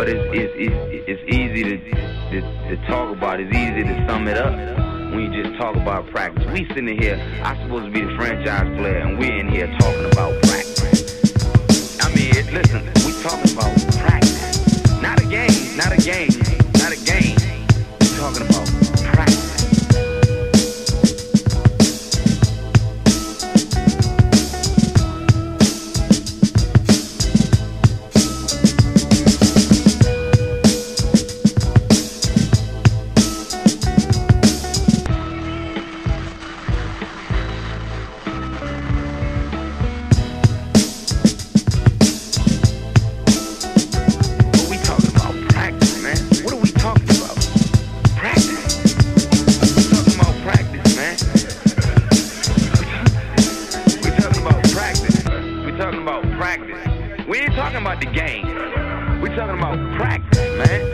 but it's easy to talk about. It's easy to sum it up when you just talk about practice. We sitting here, I'm supposed to be the franchise player, and we're in here talking about practice. I mean, listen, we talking about practice, not a game, not a game, not a game. We're talking about practice. We ain't talking about the game. We're talking about practice, man.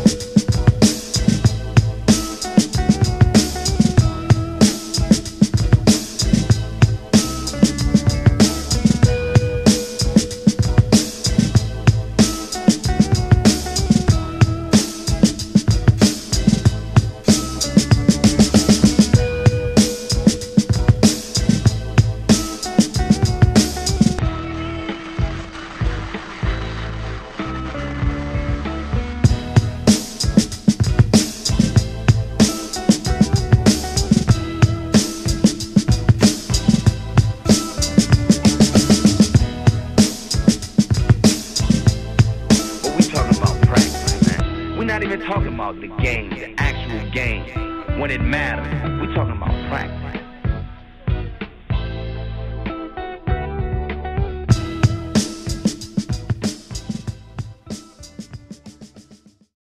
We're not even talking about the game, the actual game, when it matters. We're talking about practice.